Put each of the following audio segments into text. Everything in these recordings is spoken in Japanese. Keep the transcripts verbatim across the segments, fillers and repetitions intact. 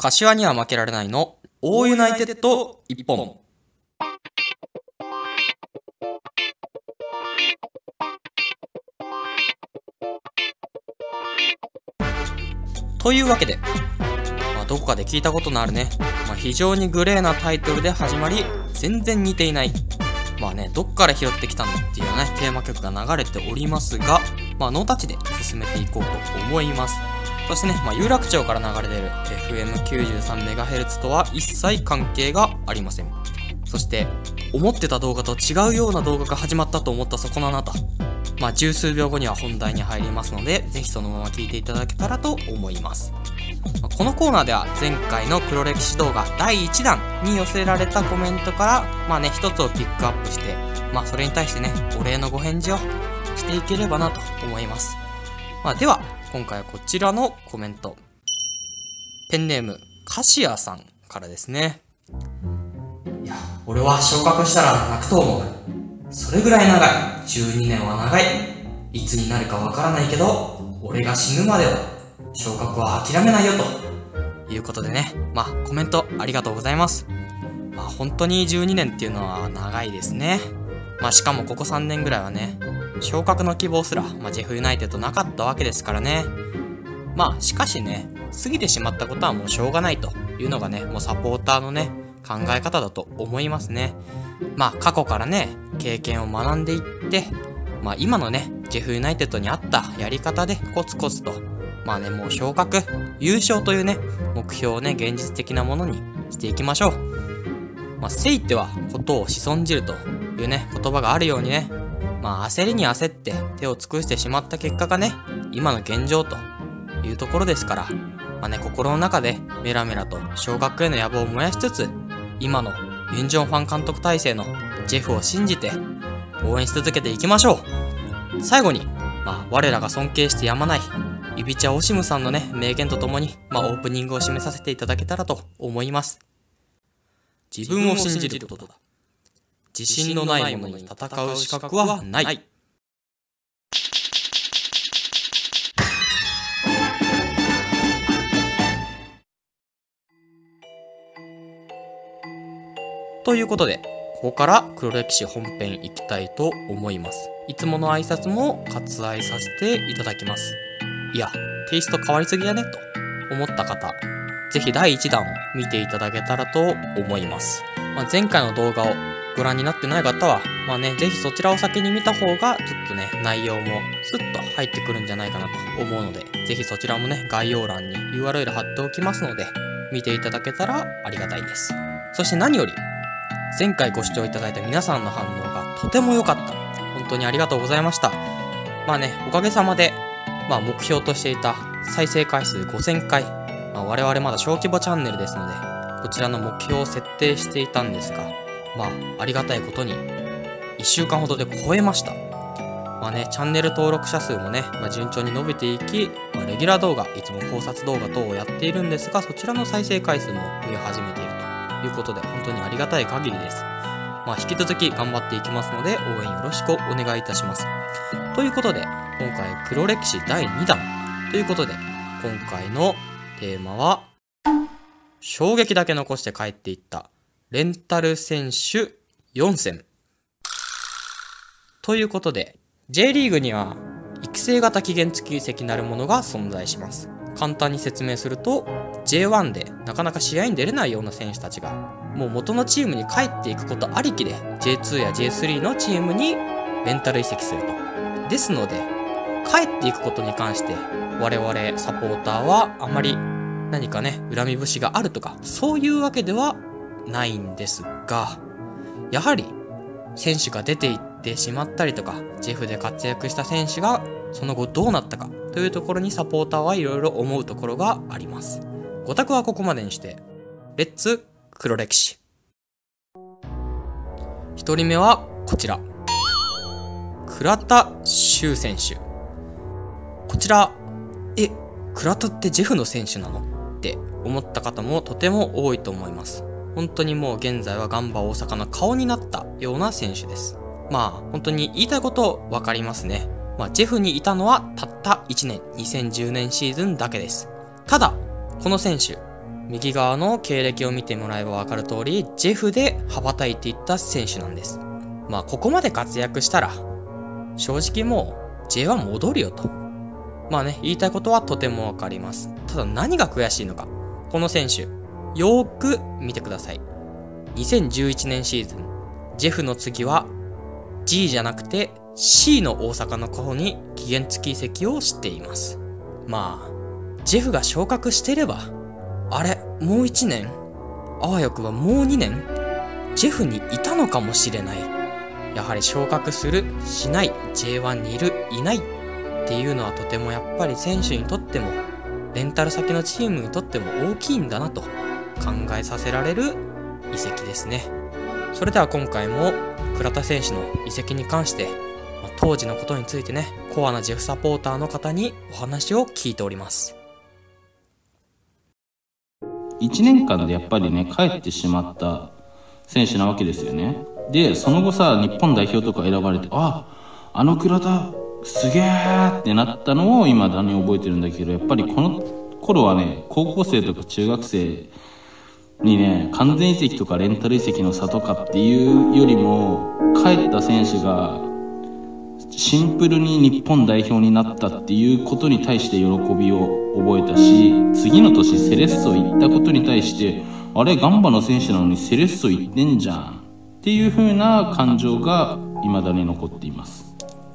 柏には負けられないの大ユナイテッド一本。というわけで、まあ、どこかで聞いたことのあるね、まあ、非常にグレーなタイトルで始まり、全然似ていない、まあね、どっから拾ってきたんだっていうね、テーマ曲が流れておりますが、まあ、ノータッチで進めていこうと思います。そしてね、まあ、有楽町から流れ出る エフエムきゅうじゅうさんメガヘルツ とは一切関係がありません。そして、思ってた動画と違うような動画が始まったと思ったそこのあなた。まあ、十数秒後には本題に入りますので、ぜひそのまま聞いていただけたらと思います。まあ、このコーナーでは前回の黒歴史動画だいいちだんに寄せられたコメントから、まあね、一つをピックアップして、まあそれに対してね、お礼のご返事をしていければなと思います。まあでは、今回はこちらのコメント。ペンネーム、カシアさんからですね。いや、俺は昇格したら泣くと思う。それぐらい長い。じゅうにねんは長い。いつになるかわからないけど、俺が死ぬまでは、昇格は諦めないよと。いうことでね。まあ、コメントありがとうございます。まあ、本当にじゅうにねんっていうのは長いですね。まあ、しかもここさんねんぐらいはね、昇格の希望すら、まあ、ジェフユナイテッドなかったわけですからね。まあ、しかしね、過ぎてしまったことはもうしょうがないというのがね、もうサポーターのね、考え方だと思いますね。まあ、過去からね、経験を学んでいって、まあ、今のね、ジェフユナイテッドに合ったやり方でコツコツと、まあね、もう昇格、優勝というね、目標をね、現実的なものにしていきましょう。まあ、せいてはことを仕損じるというね、言葉があるようにね、まあ、焦りに焦って手を尽くしてしまった結果がね、今の現状というところですから、まあね、心の中でメラメラと昇格への野望を燃やしつつ、今のユンジョンファン監督体制のジェフを信じて応援し続けていきましょう。最後に、まあ、我らが尊敬してやまないイビチャ・オシムさんのね、名言とともに、まあ、オープニングを締めさせていただけたらと思います。自分を信じることだ。自信のない者に戦う資格はない。ということで、ここから黒歴史本編いきたいと思います。いつもの挨拶も割愛させていただきます。いや、テイスト変わりすぎやねと思った方、ぜひだいいちだんを見ていただけたらと思います。まあ、前回の動画をご覧になってない方は、まあね、ぜひそちらを先に見た方が、ちょっとね、内容もスッと入ってくるんじゃないかなと思うので、ぜひそちらもね、概要欄に ユーアールエル 貼っておきますので、見ていただけたらありがたいです。そして何より、前回ご視聴いただいた皆さんの反応がとても良かった。本当にありがとうございました。まあね、おかげさまで、まあ目標としていた再生回数ごせんかい、まあ、我々まだ小規模チャンネルですので、こちらの目標を設定していたんですが、まあ、ありがたいことに、いっしゅうかんほどで超えました。まあね、チャンネル登録者数もね、まあ、順調に伸びていき、まあ、レギュラー動画、いつも考察動画等をやっているんですが、そちらの再生回数も増え始めているということで、本当にありがたい限りです。まあ、引き続き頑張っていきますので、応援よろしくお願いいたします。ということで、今回黒歴史だいにだんということで、今回のテーマは、衝撃だけ残して帰っていったレンタル選手よんせん。ということで、J リーグには育成型期限付き移籍なるものが存在します。簡単に説明すると、ジェイワン でなかなか試合に出れないような選手たちが、もう元のチームに帰っていくことありきで ジェイツー や ジェイスリー のチームにレンタル移籍すると。ですので、帰っていくことに関して我々サポーターはあまり何かね、恨み節があるとか、そういうわけではないんですが、やはり選手が出ていってしまったりとか、ジェフで活躍した選手がその後どうなったかというところにサポーターはいろいろ思うところがあります。ご択はここまでにして、レッツ黒歴史。一人目はこちら。倉田修選手。こちら、え、倉田ってジェフの選手なのって思った方もとても多いと思います。本当にもう現在はガンバ大阪の顔になったような選手です。まあ本当に言いたいことわかりますね。まあジェフにいたのはたったいちねん、にせんじゅうねんシーズンだけです。ただ、この選手、 右側の経歴を見てもらえば分かる通り、ジェフで羽ばたいていった選手なんです。まあここまで活躍したら正直もう ジェイワン 戻るよと、まあね、言いたいことはとても分かります。ただ何が悔しいのか、この選手よーく見てください。にせんじゅういちねんシーズン、ジェフの次は G じゃなくて C の大阪の方に期限付き移籍をしています。まあジェフが昇格してれば、あれもういちねん、あわよくばもうにねんジェフにいたのかもしれない。やはり昇格するしない、 ジェイワン にいるいないっていうのはとてもやっぱり選手にとってもレンタル先のチームにとっても大きいんだなと考えさせられる移籍ですね。それでは今回も倉田選手の移籍に関して、まあ、当時のことについてね、コアなジェフサポーターの方にお話を聞いております。 いちねんかんでやっぱりね帰ってしまった選手なわけですよね。でその後さ、日本代表とか選ばれて、ああの倉田すげーってなったのを未だに覚えてるんだけど、やっぱりこの頃はね、高校生とか中学生にね、完全移籍とかレンタル移籍の差とかっていうよりも、帰った選手がシンプルに日本代表になったっていうことに対して喜びを覚えたし、次の年セレッソ行ったことに対して、あれガンバの選手なのにセレッソ行ってんじゃんっていう風な感情が未だに残っています。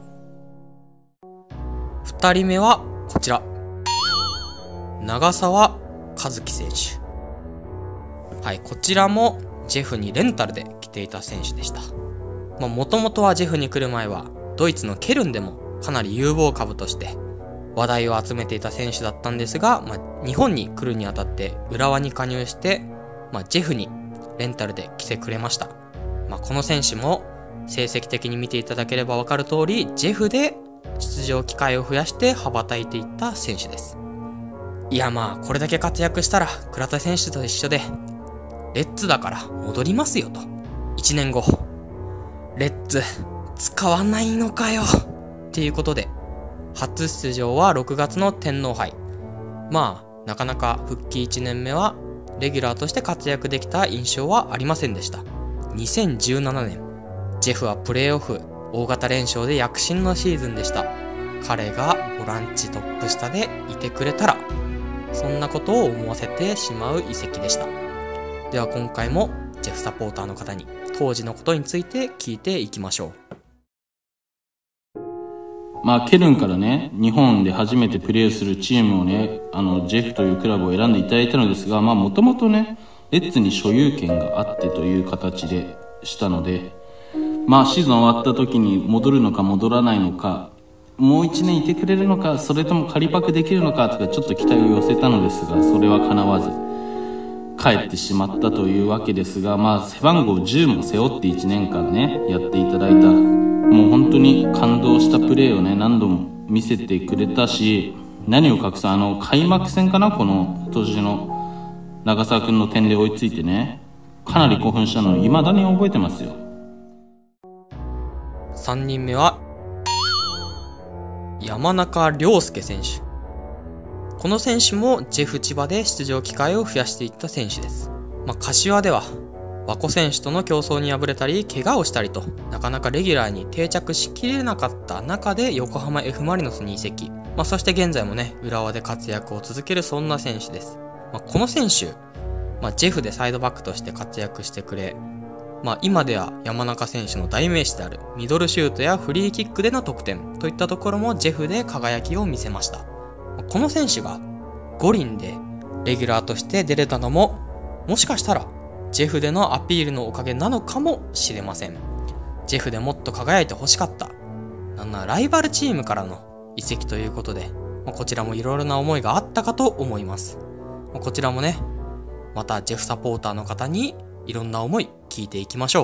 ふたりめはこちら、長澤和樹選手。はい、こちらもジェフにレンタルで来ていた選手でした。まあもともとはジェフに来る前はドイツのケルンでもかなり有望株として話題を集めていた選手だったんですが、まあ、日本に来るにあたって浦和に加入して、まあ、ジェフにレンタルで来てくれました。まあ、この選手も成績的に見ていただければ分かる通り、ジェフで出場機会を増やして羽ばたいていった選手です。いやまあこれだけ活躍したら倉田選手と一緒でレッツだから戻りますよと。いちねんごレッツ使わないのかよっていうことで初出場はろくがつの天皇杯。まあなかなか復帰いちねんめはレギュラーとして活躍できた印象はありませんでした。にせんじゅうななねんジェフはプレーオフ大型連勝で躍進のシーズンでした。彼がボランチトップ下でいてくれたら、そんなことを思わせてしまう移籍でした。では今回もジェフサポーターの方に当時のことについて聞いていきましょう。まあケルンからね、日本で初めてプレーするチームをね、あのジェフというクラブを選んでいただいたのですが、まあもともとねレッツに所有権があってという形でしたので、まあシーズン終わった時に戻るのか戻らないのか、もういちねんいてくれるのか、それとも仮パクできるのかとかちょっと期待を寄せたのですが、それは叶わず帰ってしまったというわけですが、まあ背番号じゅうも背負っていちねんかんねやっていただいた、もう本当に感動したプレーをね何度も見せてくれたし、何を隠すあの開幕戦かな、この年の長澤君の点で追いついてね、かなり興奮したのを未だに覚えてますよ。 さんにんめは山中亮介選手。この選手もジェフ千葉で出場機会を増やしていった選手です。まあ、柏では和子選手との競争に敗れたり怪我をしたりと、なかなかレギュラーに定着しきれなかった中で横浜 F マリノスに移籍、まあ、そして現在もね浦和で活躍を続けるそんな選手です。まあ、この選手、まあ、ジェフでサイドバックとして活躍してくれ、まあ、今では山中選手の代名詞であるミドルシュートやフリーキックでの得点といったところもジェフで輝きを見せました。この選手が五輪でレギュラーとして出れたのも、もしかしたらジェフでのアピールのおかげなのかもしれません。ジェフでもっと輝いてほしかった、なんなライバルチームからの移籍ということで、こちらもいろいろな思いがあったかと思います。こちらもね、またジェフサポーターの方にいろんな思い聞いていきましょう。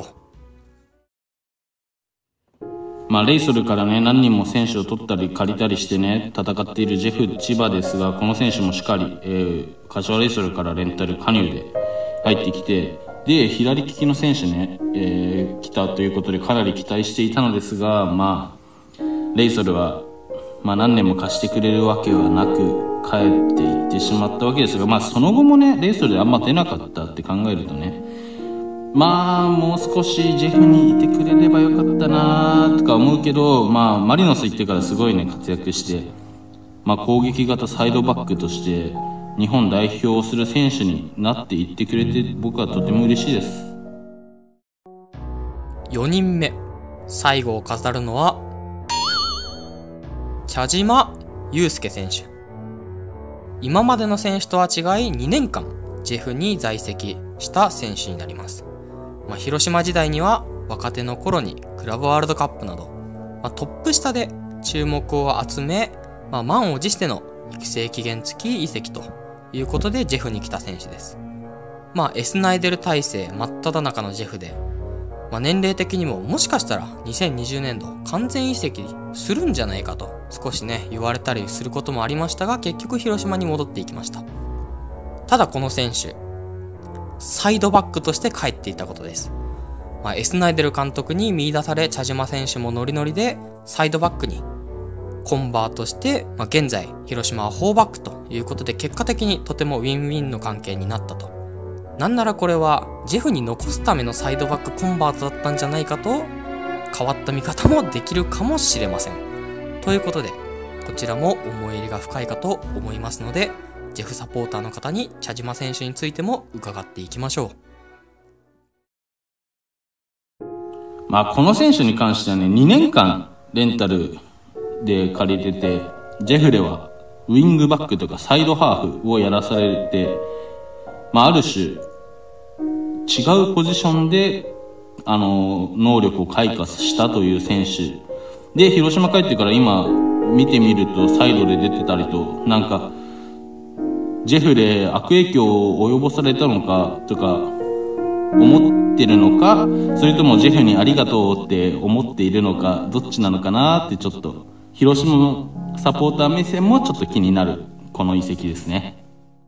まあ、レイソルからね何人も選手を取ったり借りたりしてね戦っているジェフ千葉ですが、この選手もしっかり、えー、柏レイソルからレンタル加入で入ってきて、で左利きの選手ね、えー、来たということでかなり期待していたのですが、まあレイソルはまあ何年も貸してくれるわけはなく帰っていってしまったわけですが、まあその後もねレイソルであんま出なかったって考えるとね、まあもう少しジェフにいてくれればよかったなとか思うけど、まあマリノス行ってからすごいね活躍して、まあ攻撃型サイドバックとして日本代表をする選手になっていってくれて、僕はとても嬉しいです。 よにんめ、最後を飾るのは茶島祐介選手。今までの選手とは違いにねんかんジェフに在籍した選手になります。まあ、広島時代には若手の頃にクラブワールドカップなど、まあ、トップ下で注目を集め、まあ、満を持しての育成期限付き移籍ということでジェフに来た選手です。まあ、エスナイデル体制真っ只中のジェフで、まあ、年齢的にももしかしたらにせんにじゅうねんど完全移籍するんじゃないかと少しね言われたりすることもありましたが、結局広島に戻っていきました。ただこの選手、サイドバックとして帰っていたことです。まあ、エスナイデル監督に見出され、茶島選手もノリノリでサイドバックにコンバートして、まあ、現在広島はフォーバックということで、結果的にとてもウィンウィンの関係になったと。なんならこれはジェフに残すためのサイドバックコンバートだったんじゃないかと、変わった見方もできるかもしれません。ということでこちらも思い入れが深いかと思いますので、ジェフサポーターの方に茶島選手についても伺っていきましょう。まあこの選手に関してはね、にねんかんレンタルで借りてて、ジェフではウィングバックとかサイドハーフをやらされて、まあある種違うポジションであの能力を開花したという選手で、広島帰ってから今見てみるとサイドで出てたりと、なんかジェフで悪影響を及ぼされたのかとか思ってるのか、それともジェフにありがとうって思っているのか、どっちなのかなって、ちょっと広島のサポーター目線もちょっと気になるこの移籍ですね。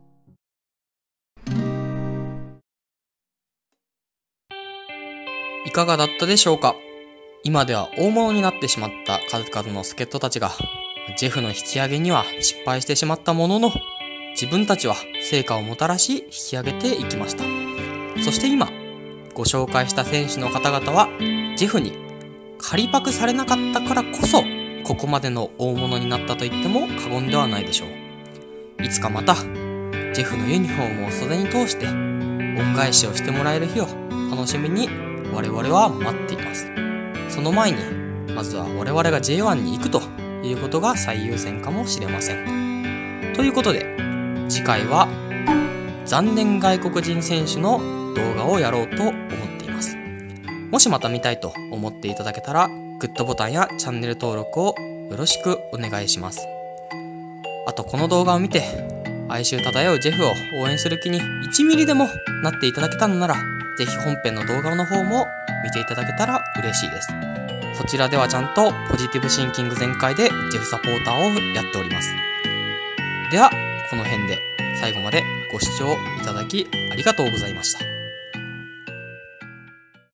いかがだったでしょうか。今では大物になってしまった数々の助っ人たちがジェフの引き上げには失敗してしまったものの、自分たちは成果をもたらし引き上げていきました。そして今ご紹介した選手の方々はジェフに仮パクされなかったからこそここまでの大物になったと言っても過言ではないでしょう。いつかまたジェフのユニフォームを袖に通して恩返しをしてもらえる日を楽しみに我々は待っています。その前にまずは我々が ジェイワン に行くということが最優先かもしれません。ということで次回は残念外国人選手の動画をやろうと思っています。もしまた見たいと思っていただけたらグッドボタンやチャンネル登録をよろしくお願いします。あとこの動画を見て哀愁漂うジェフを応援する気にいちミリでもなっていただけたのなら、ぜひ本編の動画の方も見ていただけたら嬉しいです。そちらではちゃんとポジティブシンキング全開でジェフサポーターをやっております。ではこの辺で最後までご視聴いただきありがとうございました。